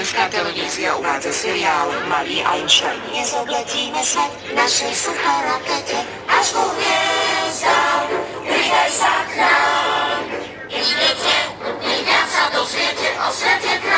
Slovenská televízia uvádza seriál Malý Einstein. Dnes obletíme svet v našej superrakete až ku hviezdám. Pridaj sa k nám. Idete, vy viac sa dozviete o svete.